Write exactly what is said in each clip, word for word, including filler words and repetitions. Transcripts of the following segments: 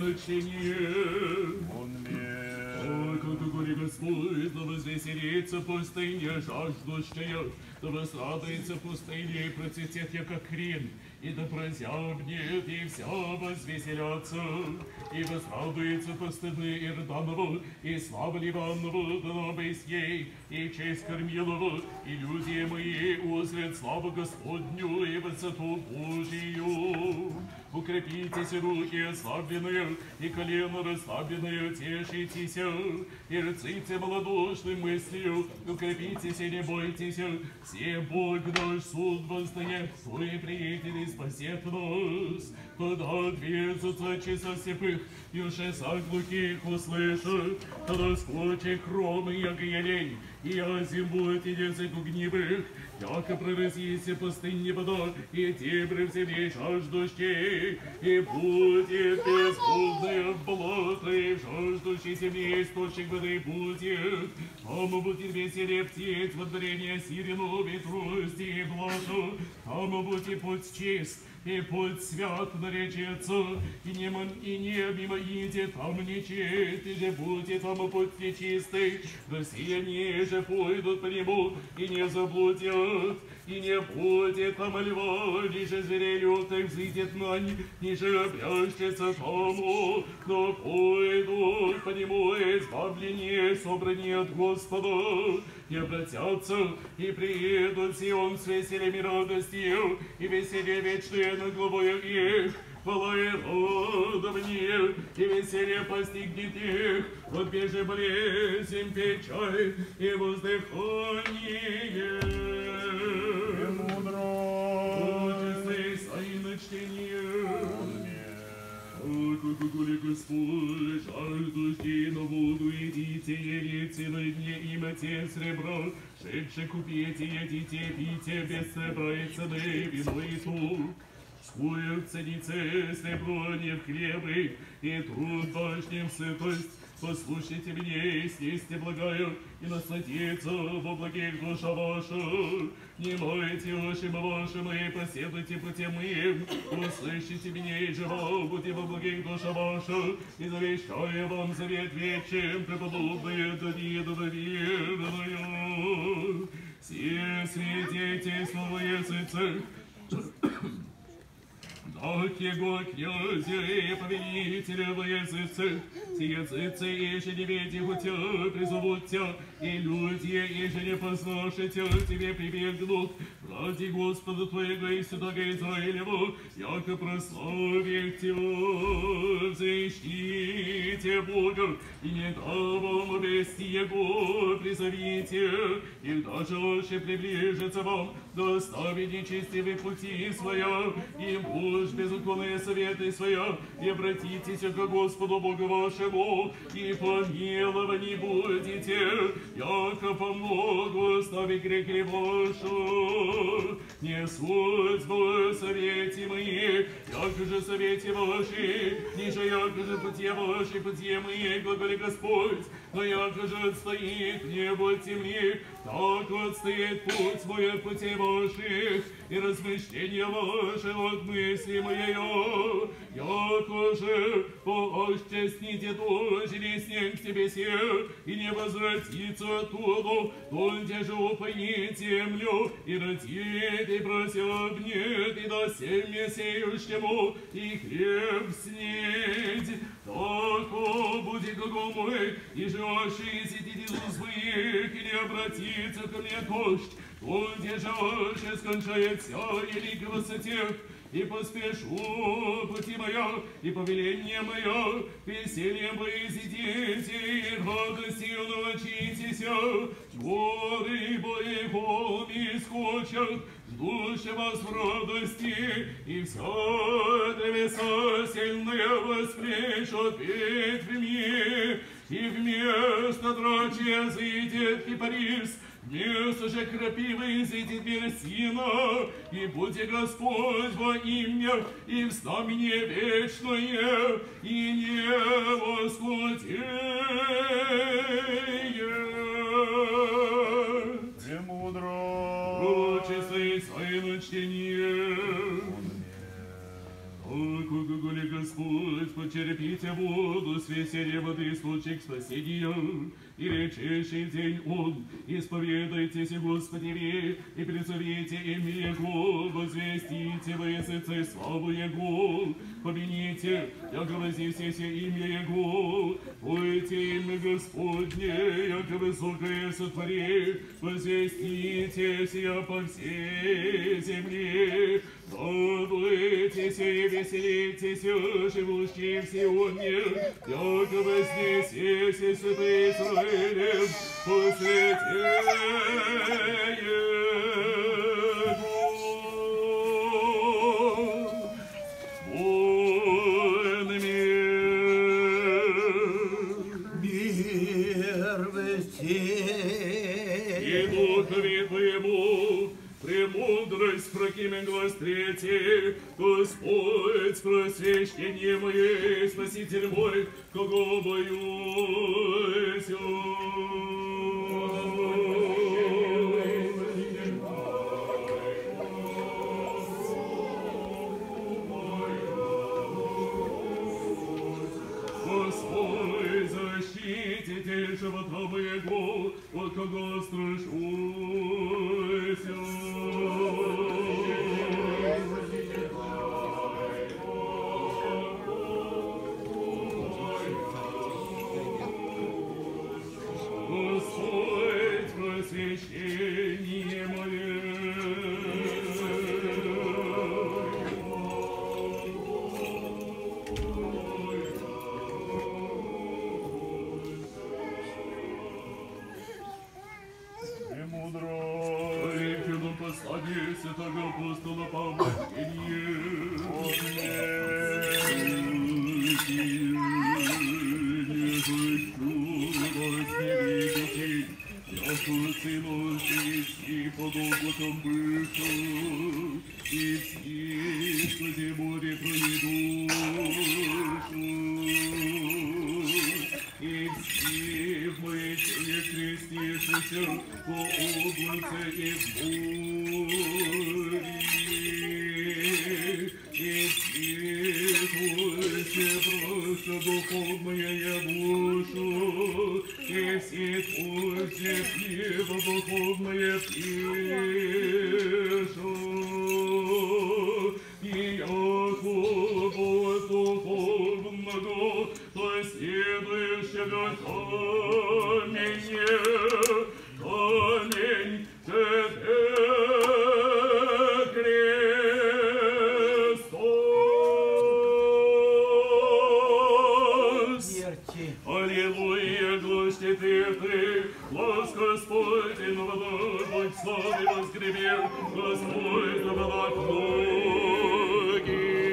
на чтение. О, как горе Господь, да возвеселится пустыня жаждущая, да возрадуется пустыня и процветет, яко крин, и да прозябнет, и вся возвеселятся, и возрадуется постыдны Ирданова, и слава Ливанова, да набысь ей, и честь Кормилова, и люди мои узрят славу Господню и высоту Божию. Укрепитесь руки ослабленные, и колено расслабленное, тешитесь, и рыците малодушной мыслью, укрепитесь и не бойтесь, все Бог наш суд воздает, и приятели спасет нас. Когда движутся часа слепых, и ушеса глухих услышат, тогда скочи кромы, яко елей, и озим будет язык гневых, яко прорысися пустыни вода, и дебри в земле жаждущей, и будет безбудное болото, и в жаждущей земле источник воды будет. Там будет веселее птиц, водворение сирену, ветрости и блажу, там будет путь чист, и путь свят наречется, и не, и не мимо иде, там не честь, и же будет там путь нечистый, да все они же пойдут по нему, и не заблудят, и не будет там льва, ниже зверей лютых взойдет нань, ниже обрящется тому, но пойдут по нему избавление, собрание от Господа, и обратятся, и приедут Сион с веселем и радостью, и веселье вечное над головою их, хвала и радование, и веселье постигнет их, отбежи болезнь, печаль и воздыхание. Чистый сайна чтение. Как горе Господь, жаждущий на воду, идите, елите на дне имя те сребра, шедше купите, едите, пите, без сребра и цены, вино и тук. Скую в ценице, сребро не в хлебы, и труд башнем сытость. Послушайте меня, и снесьте благая, и насладиться во благих душа ваша. Не мойте уши ваши мои, поседуйте пути моим. Услышите меня, и живо будьте во благих душа ваша, и завещаю вам завет вечен, преподобные Давидова верную. Все свидетельства языцах, так его князя и повелителя во языцах, все языцы, еже не видят тебя, призовут тебя, и люди, еже не послушают тебе, прибегнут, ради Господа твоего и Святого Израилева, яко прославит тебя, защите Бога, и не давам вести Его, призовите, и даже лучше приближится вам, доставить нечестивые пути своя, и муж безуклонные советы своя, и обратитесь к Господу Богу вашему, и помиловани будете, яко помогу оставить грехи ваши. Не суть в совете мои, яко же совете ваши, ниже яко же пути ваши, пути мои, глаголи Господь, но яко же отстоит небо от земли, так отстоит путь мой от путей ваших, и размышления ваши от мысли моей, яко же поосчастните дождь или снег тебе сел, и не возвратится оттуда, тонде же упоит землю, и родит, и просябнет, и даст семя сеющему, и хлеб снедь. Так будет глагол мой, и живший сидит из уст моих, и не обратится ко мне дождь, тонде же скончается великой высоте, и поспешу пути моя, и повеление мое, весельем воизидите, и радостью научитесь, горы бои холми скочат, ждущие вас в радости, и все древеса сильные воспрещут ветвями, и вместо драчья зайдет кипарис, вместо же крапивы зайдет бересина, и будь Господь во имя, и в знамение вечное, и не воскудеет. Премудро. Пророчество и свое чтение. глаголи Господь, почерпите воду с веселья воды, случай к спасению, и речейший день он, исповедайтесь, Господи, и призовите имя Его, возвестите во языце славу Его, помяните, яко вознесете имя Его, пойте имя Господне, яко высокое сотвори, возвестите сия по всей земле, радуйтесь и веселитесь, живущие в Сионе, яко вознесете святый Израилем, посвятее Его. Вон мир, мир в и духове Твоему, премудрость прокимен глаз третий, Господь, просвещение мое, Спаситель мой, кого боюсь. Господь, защитите живота моего, от кого страшусь. Господь, просвещение мое. Премудрой, чудо послание святого апостола Павла, и подолготом вышу, и всех, кто море проведу, и всех моих не крестившихся по облаце и в море, и всех больше просто духовная я душу, и всех больше хлеба духовное пишу, и яко от духовного последующего камень, камень тебе Христос. Аллилуйя, глушьте ты, глаз Господень, вода, Будь славе возгребел, Господь, на водах многих.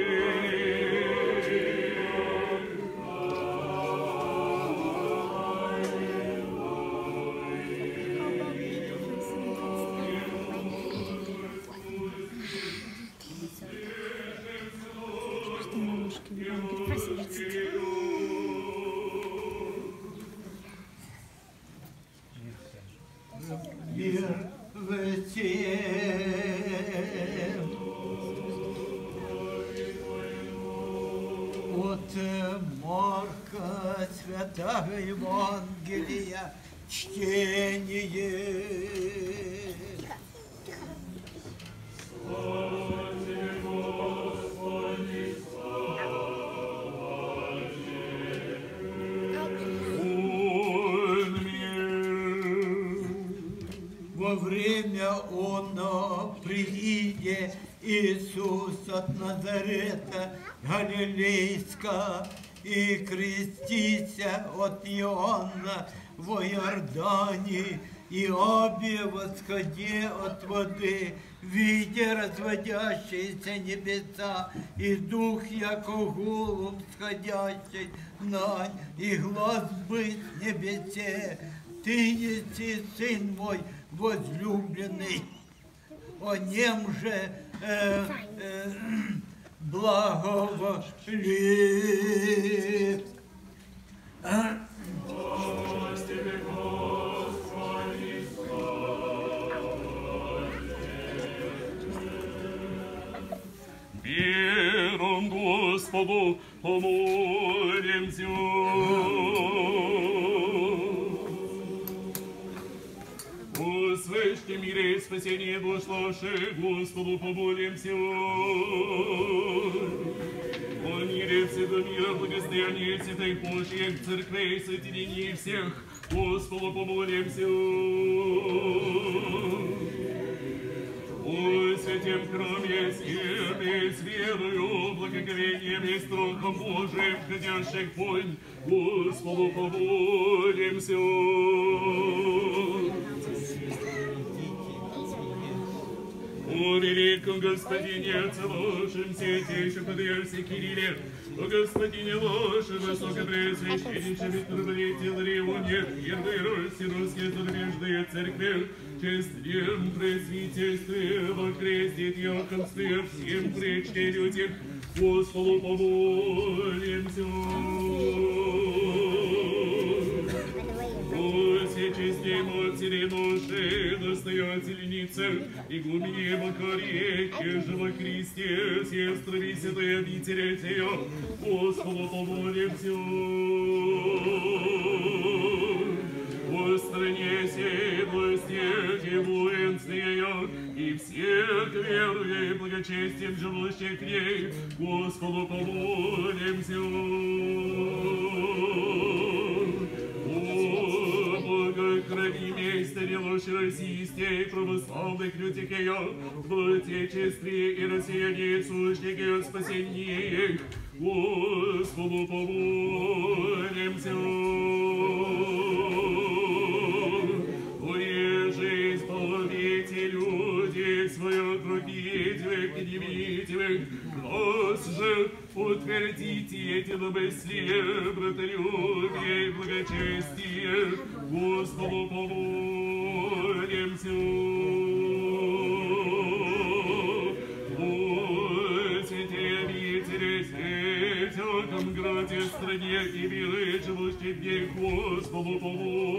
Мир в тем. От Марка Святого Евангелия чтение. Во время оно прииде Иисус от Назарета Галилейска и крестися от Иоанна во Иордане, и обе восходе от воды, видя разводящиеся небеса, и дух, яко голубь сходящий на, и глаз быть в небесе: Ты еси Сын мой возлюбленный, о нем же э, э, благоволит. Вером Господу помолимся. Услышьте мире и спасение душ наших, Господу помолимся. О мире всего мира, благостояние святых Божьих церквей, соединении всех, Господу помолимся. О святем храме, силе, с верою, благоговением и страхом Божиим, входящих в вонь, Господу помолимся. О великом Господине, целошем святейшем Патриарсе Кирилле, о Господине ваше, высокопреосвященнейшем митрополите Ларионе, первой Руси русские зарубежные церкви, честным пресвитерстве, во кресте диаконстве, всем пречке людях, Господу помолимся. Честей матери нашей, настоятельницы, игумене Макарии, же во Христе, сестрами святой обители Тея, Господу помолимся. О стране сей, властях и воинствия, и всех веруя и благочестием живущих в ней, Господу помолимся. Крови мейстери лучше российских православных людей, в Отечестве и россияне сущники спасения их, Господу помолимся. Уеже исполните люди своих других и невидимых, нас же утвердите эти домыслия, братолюбие и благочестие, Господу помолимся. О святые обители, всяком граде, стране и мире, живущих в ней, Господу помолимся.